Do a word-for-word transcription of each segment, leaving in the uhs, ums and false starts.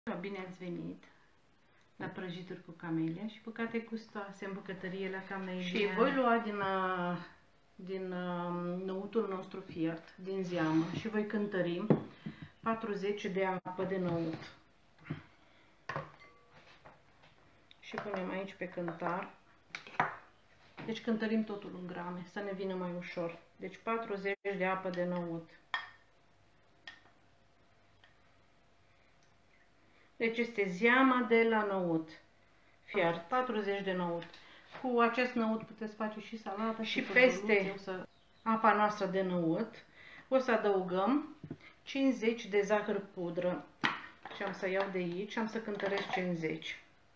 Bine ați venit la prăjituri cu camelia și bucate gustoase în bucătărie la camelia. Și voi lua din, din năutul nostru fiert, din zeamă, și voi cântări patruzeci de apă de năut. Și punem aici pe cântar. Deci cântărim totul în grame, să ne vină mai ușor. Deci patruzeci de apă de năut. Deci este zeama de la năut fiert, patruzeci de năut. Cu acest năut puteți face și salată și, și peste să... apa noastră de năut o să adăugăm cincizeci de zahăr pudră. Și am să iau de aici și am să cântăresc cincizeci.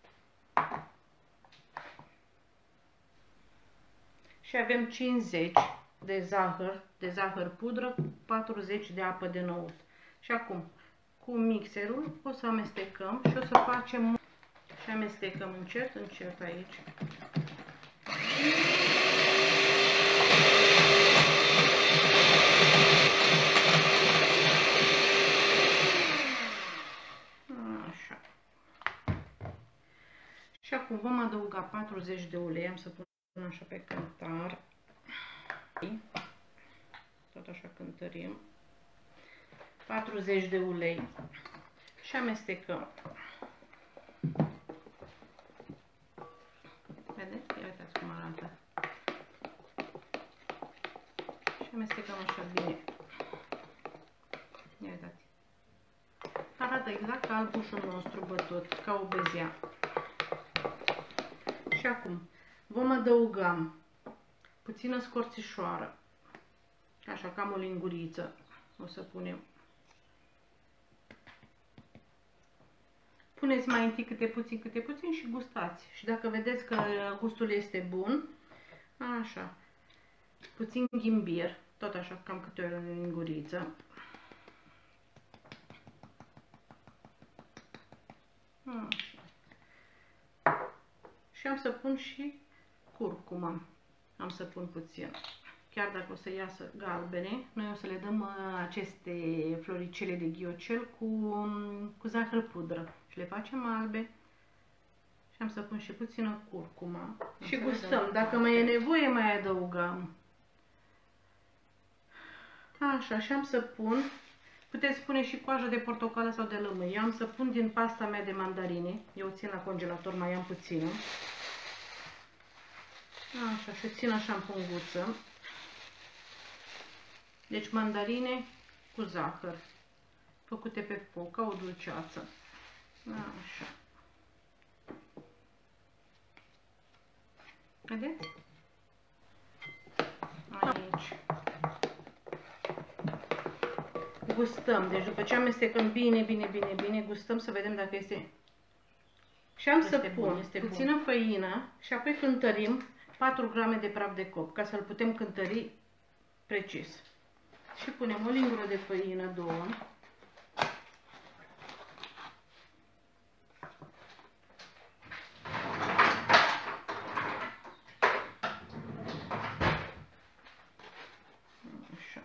Și avem cincizeci de zahăr, de zahăr pudră cu patruzeci de apă de năut. Și acum, cu mixerul o să amestecăm și o să facem și amestecăm încet, încet aici. Așa. Și acum vom adăuga patruzeci de ulei, am să pun așa pe cântar. Tot așa cântărim. patruzeci de ulei și amestecăm. Vedeți? Ia uitați cum arată. Și amestecăm așa bine. Ia uitați. Arată exact ca albușul nostru bătut, ca o bezea. Și acum vom adăuga puțină scorțișoară. Așa, cam o linguriță. O să punem. Puneți mai întâi câte puțin, câte puțin și gustați. Și dacă vedeți că gustul este bun, așa, puțin ghimbir, tot așa, cam câte o linguriță. Așa. Și am să pun și curcuma. Am să pun puțin. Chiar dacă o să iasă galbene, noi o să le dăm aceste floricele de ghiocel cu, cu zahăr pudră. Și le facem albe. Și am să pun și puțină curcuma. Și gustăm. Dacă mai e nevoie, mai adăugăm. Așa, și am să pun, puteți pune și coajă de portocală sau de lămâie. Eu am să pun din pasta mea de mandarine. Eu țin la congelator, mai am puțină. Așa, și țin așa în punguță. Deci mandarine cu zahăr, făcute pe foc, ca o dulceață. Așa. Vedeți? Aici. Gustăm. Deci după ce amestecăm bine, bine, bine, bine, gustăm să vedem dacă este... Și am să pun puțină făină și apoi cântărim patru grame de praf de copt, ca să-l putem cântări precis. Și punem o lingură de făină, două. Așa.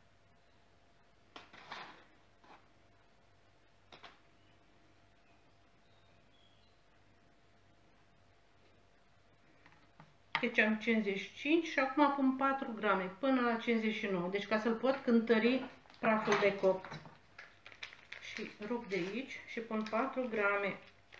Deci am cincizeci și cinci și acum pun patru grame până la cincizeci și nouă. Deci ca să-l pot cântări praful de copt. Și rup de aici și pun patru grame.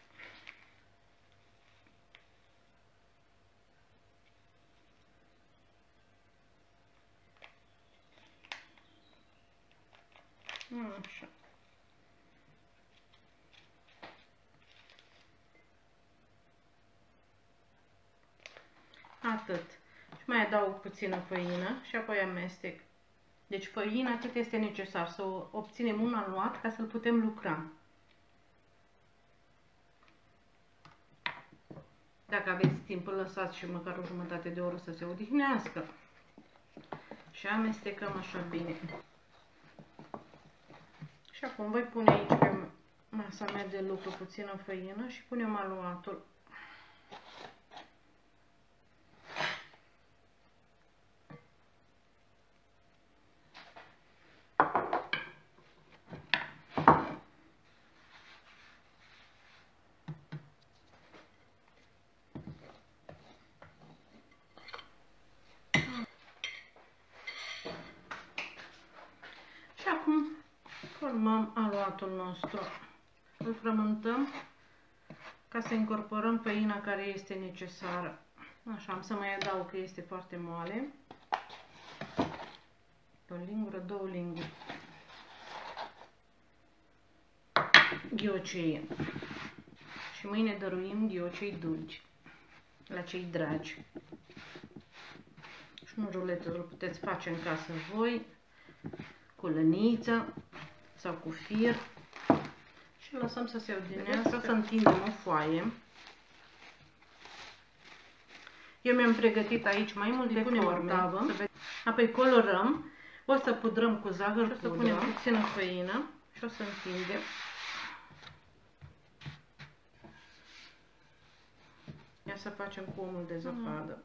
Așa. Atât. Și mai adaug puțină făină și apoi amestec. Deci făina atât este necesar, să o obținem un aluat ca să-l putem lucra. Dacă aveți timp, îl lăsați și măcar o jumătate de oră să se odihnească. Și amestecăm așa bine. Și acum voi pune aici pe masa mea de lucru puțină făină și punem aluatul. galatul nostru. Îl frământăm ca să incorporăm făina care este necesară. Așa, am să mai adaug că este foarte moale. O lingură, două linguri. Ghiocei. Și mâine dăruim ghiocei dulci la cei dragi. Și un ruletă îl puteți face în casă voi, cu lăniță sau cu fir. Și lăsăm să se odinească, să întindem o foaie. Eu mi-am pregătit aici mai multe forme. Apoi colorăm. O să pudrăm cu zahăr pudră. O să punem puțină făină și o să întindem. Ia să facem cu omul de zăpadă.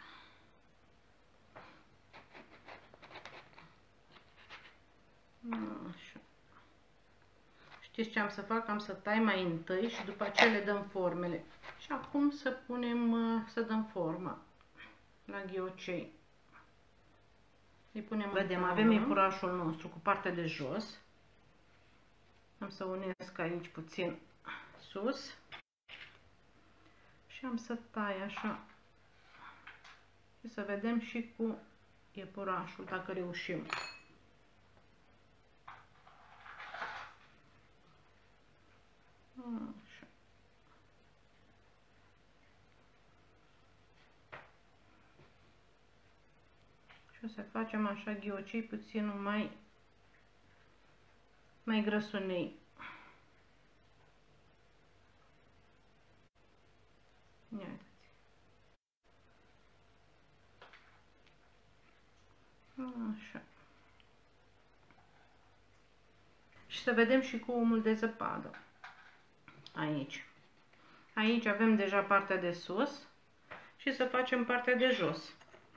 Așa. Știți ce am să fac? Am să tai mai întâi și după aceea le dăm formele. Și acum să punem, să dăm forma la ghiocei. Îi punem. Vedem, avem iepurașul nostru cu partea de jos. Am să unesc aici puțin sus. Și am să tai așa. Și să vedem și cu iepurașul, dacă reușim. Așa. Și o să facem așa ghiocei puțin mai mai grăsunei. Ia uitați. Așa. Și să vedem și cu omul de zăpadă. Aici. Aici avem deja partea de sus și să facem partea de jos.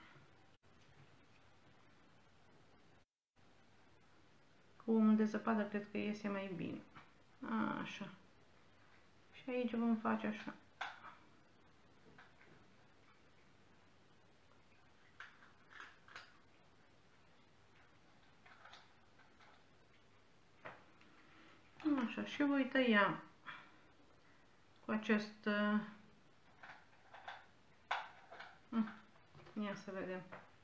Cu omul de zăpadă cred că iese mai bine. Așa. Și aici vom face așa. Așa. Și voi tăia cu acest... Ia să vedem.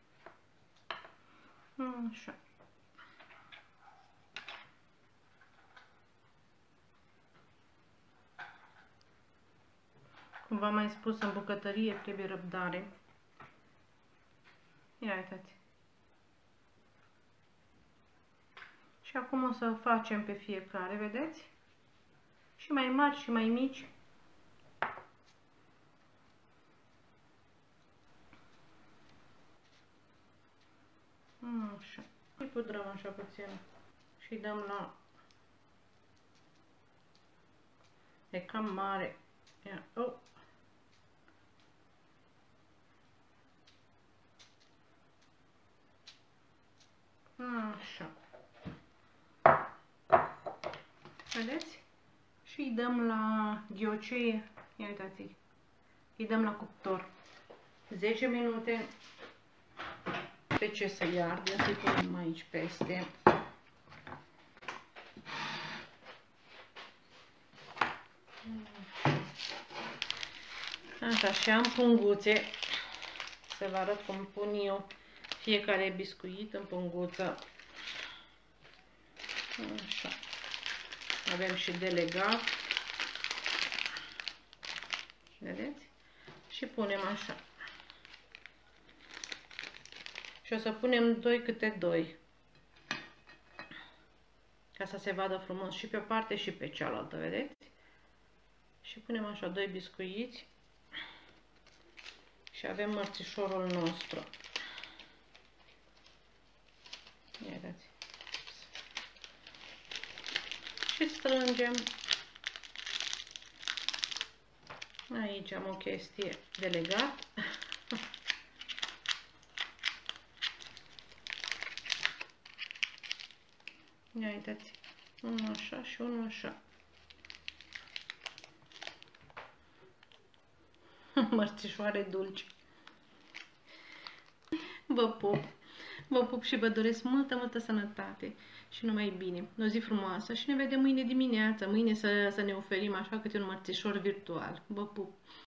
Așa. Cum v-am mai spus, în bucătărie trebuie răbdare. Ia uitați. Și acum o să facem pe fiecare, vedeți? Și mai mari și mai mici. Așa. Îi pudrăm așa puțin și dăm la... E cam mare. Ia. Oh. Așa. Vedeți? Și îi dăm la ghiocee. Ia uitați-i. Îi dăm la cuptor. zece minute. Pe ce să iardă? Să-i punem aici peste. Așa, și am punguțe. Să vă arăt cum pun eu fiecare biscuit în punguță. Așa. Avem și de legat. Vedeți? Și punem așa. Și o să punem doi câte doi. Ca să se vadă frumos și pe o parte și pe cealaltă, vedeți? Și punem așa doi biscuiți. Și avem mărțișorul nostru. Ia uitați. Și strângem. Aici am o chestie de legat. Ia uitați. Unul așa și unul așa. Mărțișoare dulci. Vă pup! Vă pup și vă doresc multă, multă sănătate și numai bine. O zi frumoasă și ne vedem mâine dimineață. Mâine să, să ne oferim așa câte un mărțișor virtual. Vă pup!